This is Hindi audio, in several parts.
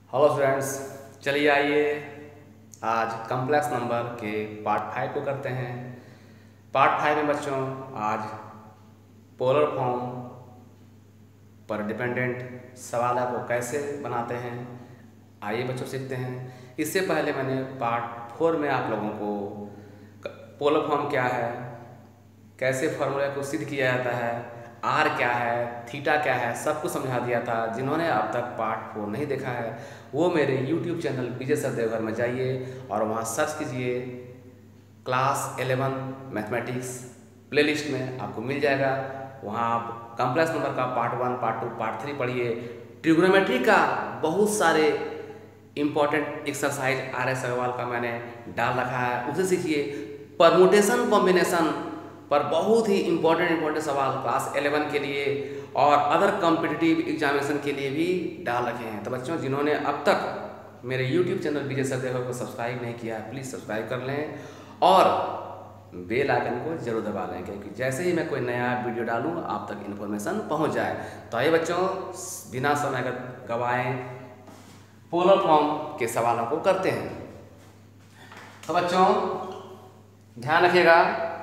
हेलो फ्रेंड्स, चलिए आइए आज कॉम्प्लेक्स नंबर के पार्ट 5 को करते हैं। पार्ट 5 में बच्चों आज पोलर फॉर्म पर डिपेंडेंट सवाल को कैसे बनाते हैं, आइए बच्चों सीखते हैं। इससे पहले मैंने पार्ट 4 में आप लोगों को पोलर फॉर्म क्या है, कैसे फार्मूले को सिद्ध किया जाता है, आर क्या है, थीटा क्या है, सब कुछ समझा दिया था। जिन्होंने अब तक पार्ट 4 नहीं देखा है वो मेरे YouTube channel Vijay sir Deoghar में जाइए और वहाँ सर्च कीजिए क्लास 11 मैथमेटिक्स प्लेलिस्ट में आपको मिल जाएगा। वहाँ आप कॉम्प्लेक्स नंबर का पार्ट 1, पार्ट 2, पार्ट 3 पढ़िए। ट्रिग्नोमेट्री का बहुत सारे इम्पॉर्टेंट एक्सरसाइज RS अग्रवाल का मैंने डाल रखा है, उसे सीखिए। परमुटेशन कॉम्बिनेशन पर बहुत ही इम्पोर्टेंट सवाल क्लास 11 के लिए और अदर कॉम्पिटिटिव एग्जामिनेशन के लिए भी डाल रखे हैं। तो बच्चों, जिन्होंने अब तक मेरे YouTube channel Vijay sir Deoghar को सब्सक्राइब नहीं किया है, प्लीज़ सब्सक्राइब कर लें और बेल आइकन को जरूर दबा लें, क्योंकि जैसे ही मैं कोई नया वीडियो डालूँ आप तक इन्फॉर्मेशन पहुँच जाए। तो आइए बच्चों, बिना समय गवाएं पोलर फॉर्म के सवालों को करते हैं। तो बच्चों ध्यान रखिएगा,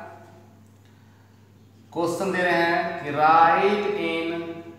क्वेश्चन दे रहे हैं कि write in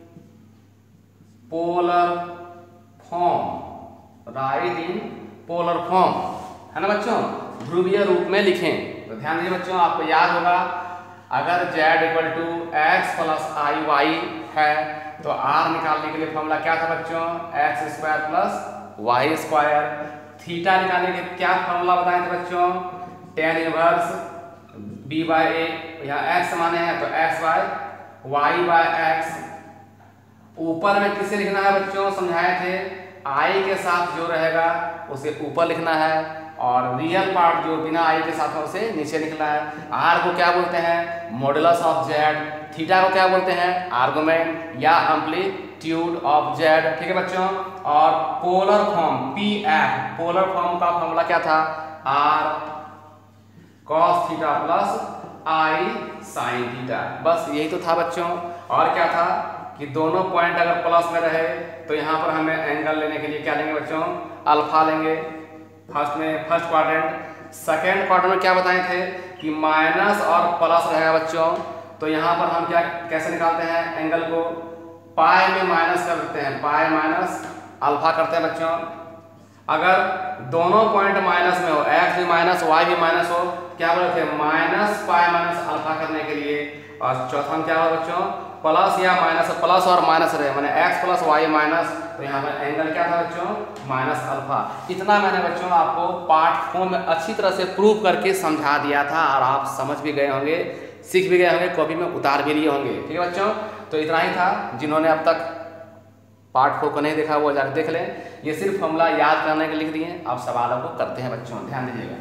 polar form, write in polar form, है ना बच्चों, ध्रुवीय रूप में लिखें। तो ध्यान दीजिए बच्चों, आपको याद होगा अगर z equal to x plus i y है तो r निकालने के लिए फॉर्मूला क्या था बच्चों, x square plus y square. Theta निकालने के लिए क्या फॉर्मूला बताए थे बच्चों, tan inverse b by a, यहाँ x माने हैं तो x by y by x. ऊपर में किसे लिखना है बच्चों, समझाए थे i के साथ जो रहेगा उसे ऊपर लिखना है और रियल पार्ट जो बिना i के साथ है उसे नीचे लिखना है। r को क्या बोलते हैं, मॉडुलस ऑफ z। थीटा को क्या बोलते हैं, आर्गुमेंट या एम्पलीट्यूड ऑफ z। ठीक है बच्चों। और polar form pf, polar form का फॉर्मूला क्या था, r cos theta plus i sin theta. बस यही तो था बच्चों। और क्या था कि दोनों पॉइंट अगर प्लस में रहे तो यहाँ पर हमें एंगल लेने के लिए क्या लेंगे बच्चों, अल्फा लेंगे फर्स्ट क्वाड्रेंट। सेकेंड क्वाड्रेंट में क्या बताए थे कि माइनस और प्लस रहेगा बच्चों, तो यहाँ पर हम क्या कैसे निकालते हैं एंगल को, पाई में माइनस कर देते हैं, पाई माइनस अल्फा करते हैं बच्चों। अगर दोनों पॉइंट माइनस में हो, x भी माइनस वाई भी माइनस हो, क्या बोले थे, माइनस पाई माइनस अल्फा करने के लिए। और चौथा क्या हो बच्चों, प्लस या माइनस, प्लस और माइनस रहे मैंने x प्लस वाई माइनस, तो यहाँ पर एंगल क्या था बच्चों, माइनस अल्फा। इतना मैंने बच्चों आपको पार्ट 4 में अच्छी तरह से प्रूव करके समझा दिया था और आप समझ भी गए होंगे, सीख भी गए होंगे, कॉपी में उतार भी लिए होंगे। ठीक है बच्चों, तो इतना ही था। जिन्होंने अब तक पार्ट 4 को नहीं देखा वो जाकर देख लें। ये सिर्फ फॉर्मूला याद करने के लिख दिए, आप सवालों को करते हैं बच्चों, ध्यान दीजिएगा।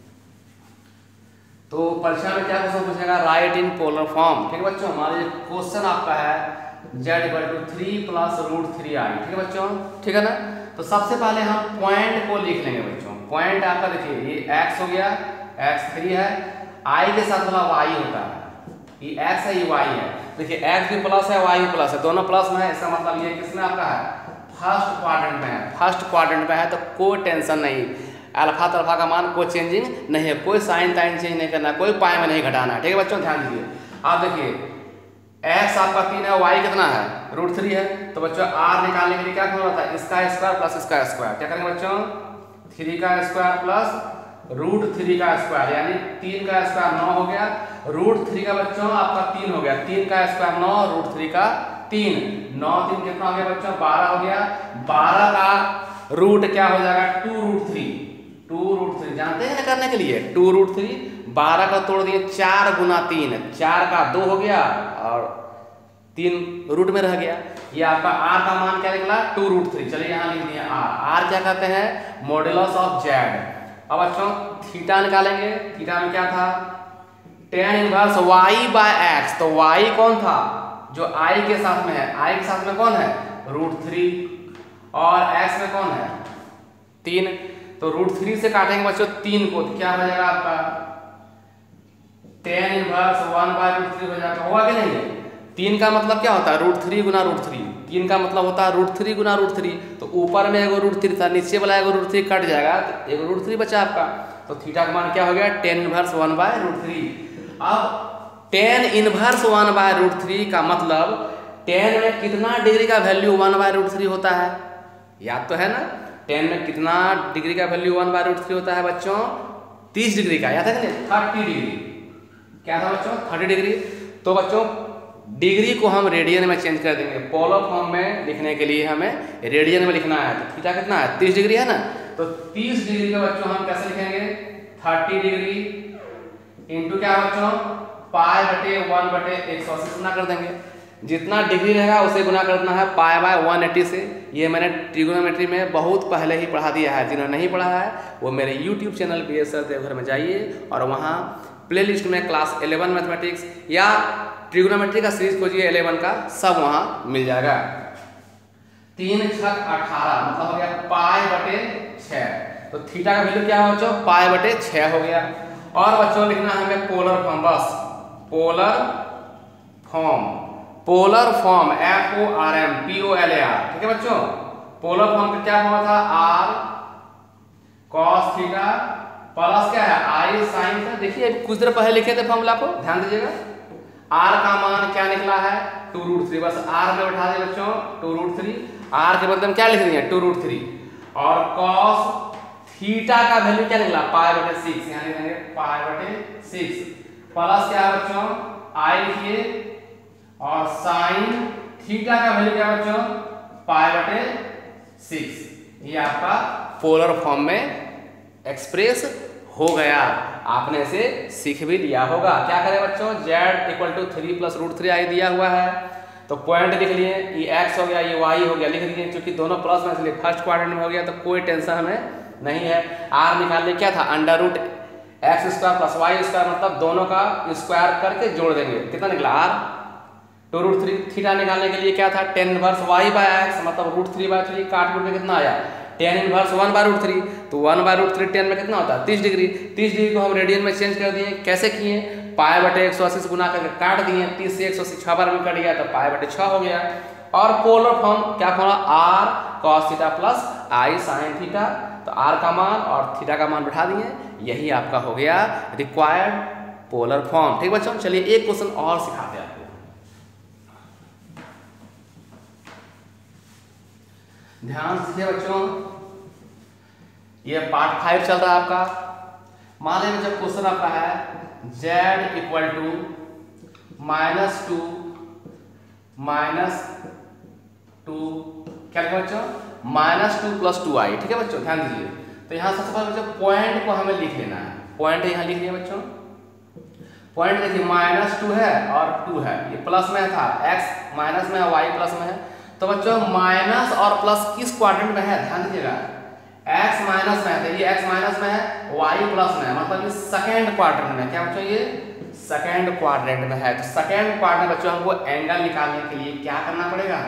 तो परीक्षा में क्या क्वेश्चन पूछेगा, राइट इन पोलर फॉर्म। ठीक है बच्चों, मान लीजिए क्वेश्चन आपका है z equal to 3 plus root 3i। ठीक है बच्चों, ठीक है ना। तो सबसे पहले हम पॉइंट को लिख लेंगे बच्चों। पॉइंट आपका देखिए ये x हो गया, x 3 है, i के साथ वाला y होता है, ये x है ये y है। देखिए x भी प्लस है y भी प्लस है, दोनों प्लस में है, इसका मतलब ये किसमें आपका है, फर्स्ट क्वाड्रेंट में है। फर्स्ट क्वाड्रेंट में है तो कोई टेंशन नहीं, अल्फा तल्फा का मान कोई चेंजिंग नहीं है, कोई साइन ताइन चेंज नहीं करना, कोई पाई में नहीं घटाना है। ठीक है बच्चों, ध्यान दीजिए। आप देखिए x आपका 3 है, y कितना है, रूट 3 है, तो बच्चों r निकालने के लिए क्या करना था, इसका स्क्वायर प्लस इसका स्क्वायर। क्या करेंगे बच्चों, 3 का स्क्वायर प्लस रूट 3 का स्क्वायर, यानी 3 का स्क्वायर 9 हो गया, रूट 3 का बच्चों आपका 3 हो गया, 3 का स्क्वायर 9, रूट 3 का 3, 9 3 कितना हो गया बच्चों, 12 हो गया। 12 का रूट क्या हो जाएगा, 2 रूट 3, 2 रूट 3 जानते हैं करने के लिए, 2 रूट 3, 12 का तोड़ दिए 4 गुना 3, 4 का 2 हो गया और 3 रूट में रह गया। ये आपका r का मान क्या निकला, 2 रूट 3। चलिए यहाँ लिख दिए r क्या कहते हैं, मॉडुलस ऑफ z। अब बच्चों थीटा निकालेंगे, थीटा में क्या था, tan inverse y by x। तो y कौन था, जो i के साथ में है, i के साथ में कौन है, रूट 3 और x में कौन है 3, तो रूट 3 से काटेंगे बच्चों 3 को, तो क्या हो जाएगा आपका tan इनवर्स 1 बाय रूट 3 हो जाएगा, होगा कि नहीं। 3 का मतलब क्या होता है, रूट 3 गुना रूट 3, 3 का मतलब होता है √3 गुना √3, तो ऊपर में एगो √3 था, नीचे वाला एगो √3 कट जाएगा तो एगो √3 बचा आपका। तो थीटा का मान क्या हो गया, tan इनवर्स 1/√3। अब tan इनवर्स 1/√3 का मतलब tan में कितना डिग्री का वैल्यू 1/√3 होता है, याद तो है ना। tan में कितना डिग्री का वैल्यू 1/√3 होता है बच्चों, 30 डिग्री का, याद है कि नहीं, 30 डिग्री। क्या था बच्चों, 30 डिग्री। तो बच्चों डिग्री को हम रेडियन में चेंज कर देंगे, पोलर फॉर्म में लिखने के लिए हमें रेडियन में लिखना है। तो थीटा कितना है, 30 डिग्री है ना। तो 30 डिग्री का बच्चों हम कैसे लिखेंगे, 30 डिग्री इंटू क्या बच्चों, π/1/180 गुना कर देंगे। जितना डिग्री रहेगा उसे गुना करना है π/180 से। ये मैंने ट्रिग्नोमेट्री में बहुत पहले ही पढ़ा दिया है, जिन्होंने नहीं पढ़ा है वो मेरे YouTube channel BS sir Deoghar में जाइए और वहाँ प्लेलिस्ट में क्लास 11 मैथमेटिक्स या ट्रिग्नोमेट्री का सीरीज खोजिए 11 का, सब वहाँ मिल जाएगा। 3 × 6 = 18 मतलब हो गया π/6। तो थीटा का वैल्यू क्या है बच्चों, π/6 हो गया। और बच्चों लिखना है हमें पोलर फॉर्म, बस polar form, polar form FORM POLAR, ठीक है बच्चों। पोलर फॉर्म का क्या फॉर्म था, r cos थीटा प्लस क्या है i sin थीटा। देखिए कुछ देर पहले लिखे थे फॉर्मूला को, ध्यान दीजिएगा। r का मान क्या निकला है 2√3, बस r में बैठा दिए बच्चों 2√3, r के बदले में क्या लिख दिए 2√3। और cos थीटा का वैल्यू क्या निकला π/6, यहाँ लिखेंगे π/6 प्लस क्या है बच्चों i लिखिए, और sin थीटा का वैल्यू क्या बच्चों π/6। ये आपका पोलर फॉर्म में एक्सप्रेस हो गया। आपने इसे सीख भी लिया होगा। क्या करें बच्चों, z = 3 + √3i दिया हुआ है, तो पॉइंट लिख लिए, ये x हो गया ये y हो गया, लिख दिए। क्योंकि दोनों प्लस में इसलिए फर्स्ट क्वाड्रेंट में हो गया, तो कोई टेंशन हमें नहीं है। r निकालने क्या था, √x² + y² मतलब दोनों का स्क्वायर करके जोड़ देंगे, कितना निकला r 2√3। थीटा निकालने के लिए क्या था, tan इनवर्स y/x मतलब √3/3 काट के कितना आया tan इनवर्स 1/√3। तो 1/√3 tan में कितना होता है 30 डिग्री। 30 डिग्री को हम रेडियन में चेंज कर दिए, कैसे किए, π/180 से गुना करके काट दिए, 30 से 180 6 बार में कट गया तो π/6 हो गया। और पोलर फॉर्म क्या formula, r cos theta plus i sin theta. तो r का मान और थीटा का मान बैठा दिए, यही आपका हो गया रिक्वायर्ड पोलर फॉर्म। ठीक बच्चों, चलिए एक क्वेश्चन और सिखाते हैं आपको। ध्यान से बच्चों, ये पार्ट 5 चल रहा है आपका। मान लीजिए जब क्वेश्चन आपका है z = -2 क्या लिखा बच्चों, -2 + 2i, ठीक है बच्चों, ध्यान दीजिए। तो यहाँ सबसे पहले बच्चों पॉइंट को हमें लिख लेना है, पॉइंट यहाँ लिख लिया बच्चों। पॉइंट देखिए -2 है और 2 है, ये प्लस में था, x माइनस में है, y प्लस में है। तो बच्चों माइनस और प्लस किस क्वाड्रेंट में है, ध्यान दीजिएगा। x माइनस में है तो ये x माइनस में है, y प्लस में है, मतलब ये सेकेंड क्वाड्रेंट में है। क्या बच्चों, ये सेकेंड क्वाड्रेंट में है। तो सेकेंड क्वाड्रेंट बच्चों हमको एंगल निकालने के लिए क्या करना पड़ेगा,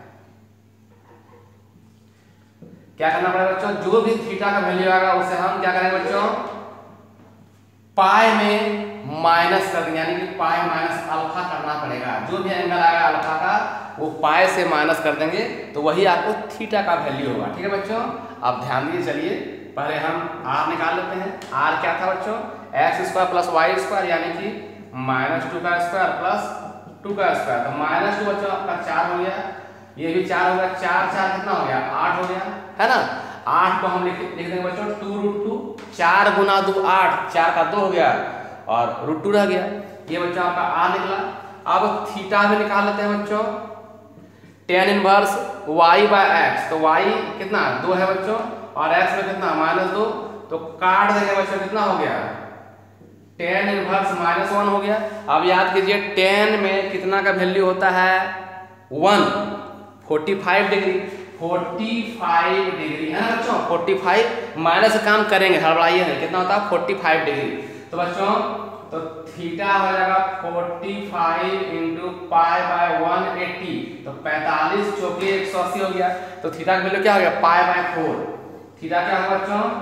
क्या करना पड़ेगा बच्चों, जो भी थीटा का वैल्यू आएगा उसे हम क्या करेंगे बच्चों, पाई में माइनस कर देंगे, यानी कि पाई माइनस अल्फा करना पड़ेगा। जो भी एंगल आएगा अल्फा का वो पाई से माइनस कर देंगे, तो वही आपको थीटा का वैल्यू होगा। ठीक है बच्चों, अब ध्यान दीजिए। चलिए पहले हम r निकाल लेते हैं। r क्या था बच्चों, x² + y² यानी कि -2 का स्क्वायर प्लस 2 का स्क्वायर। तो -2 बच्चों आपका 4 हो गया, ये भी 4 हो गया, 4 4 कितना हो गया 8 हो गया, है ना। 8 को हम लिख देंगे बच्चों 2√2, 4 × 2 8, 4 का 2 हो गया और √2 रह गया। ये बच्चों आपका r निकला। अब थीटा भी निकाल लेते हैं बच्चों। tan इनवर्स y/x, तो y कितना 2 है बच्चों और x में कितना -2, तो काट देंगे बच्चों, कितना हो गया tan इनवर्स -1 हो गया। अब याद कीजिए tan में कितना का वैल्यू होता है 1, 45 डिग्री, 45 डिग्री है ना बच्चों। 45 माइनस से काम करेंगे, हड़बड़ाइए नहीं, कितना होता है 45 डिग्री। तो बच्चों तो थीटा हो जाएगा 45 × π/180, तो 45 × 180 हो गया। तो थीटा का वैल्यू क्या हो गया π/4। थीटा क्या होगा बच्चों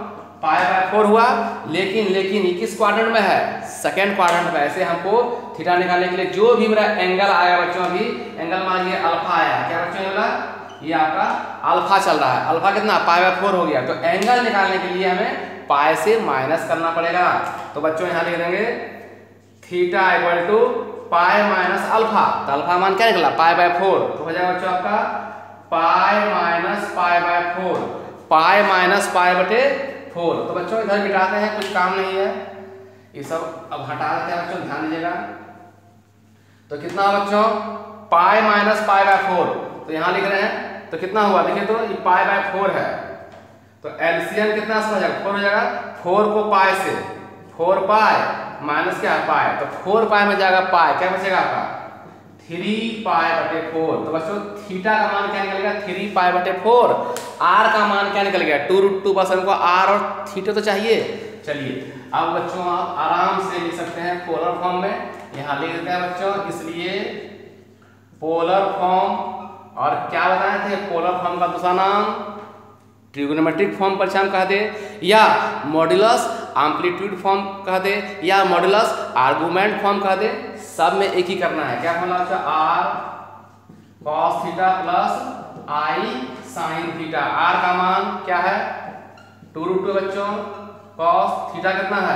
π/4 हुआ, लेकिन ये किस क्वाड्रेंट में है? सेकेंड क्वाड्रेंट में। ऐसे हमको थीटा निकालने के लिए जो भी मेरा एंगल आया बच्चों, अभी एंगल मान लीजिए अल्फा आया, क्या बच्चों बोला? ये आपका अल्फा चल रहा है, अल्फा कितना? π/4 हो गया। तो एंगल निकालने के लिए हमें पाई से माइनस करना पड़ेगा। तो बच्चों यहाँ लिख देंगे theta equal to pi minus alpha. तो अल्फा मान क्या निकला? π/4। तो हो जाएगा बच्चों आपका पाई माइनस π/4, पाई माइनस π/4। तो बच्चों इधर मिटाते हैं, कुछ काम नहीं है, ये सब अब हटा देते हैं बच्चों, ध्यान दीजिएगा। तो कितना बच्चों? Pi minus π/4। तो यहाँ लिख रहे हैं तो कितना हुआ? देखिए तो ये π/4 है, तो एलसीएम कितना हो जाएगा? 4 हो जाएगा। 4 को पाई से, 4 पाई माइनस क्या है? पाई। तो 4 पाई में जाएगा पाई, क्या बचेगा आपका? 3π/4। तो बच्चों थीटा का मान क्या निकलेगा? 3π/4। आर का मान क्या निकल गया? 2√2। बस हमको आर और थीटा तो चाहिए। चलिए अब बच्चों आप आराम से लिख सकते हैं पोलर फॉर्म में, यहाँ लिख देते हैं बच्चों। इसलिए पोलर फॉर्म, और क्या बताए थे पोलर फॉर्म का दूसरा नाम? ट्रिगोनोमेट्रिक फॉर्म पर हम कह दे, या मॉड्यूलस एम्पलीट्यूड फॉर्म कह दे, या मॉड्यूलस आर्गुमेंट फॉर्म कह दे, सब में एक ही करना है। क्या फॉर्मूला है? R cos theta plus i sine theta. R का मान क्या है? 2√2 बच्चों। कॉस थीटा कितना है?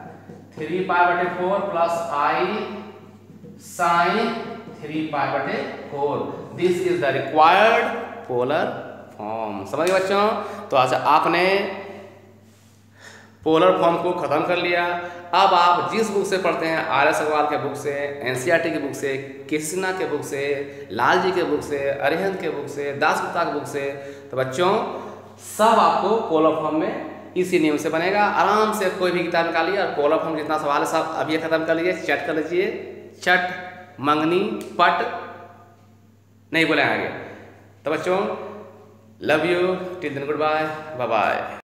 3π/4 plus i sine 3π/4। This is the required polar form. समझ गए बच्चों? तो आज आपने पोलर फॉर्म को खत्म कर लिया। अब आप जिस बुक से पढ़ते हैं, आर.एस. अग्रवाल के बुक से, एनसीईआरटी के बुक से, कृष्णा के बुक से, लाल जी के बुक से, अरिहंत के बुक से, दासगुप्ता के बुक से, तो बच्चों सब आपको पोलर फॉर्म में इसी नियम से बनेगा। आराम से कोई भी किताब निकालिए और पोलर फॉर्म जितना सवाल है सब अभी खत्म कर लीजिए, चट कर लीजिए। चट मंगनी पट नहीं बोले आगे। तो बच्चों love you, till then good bye, bye bye.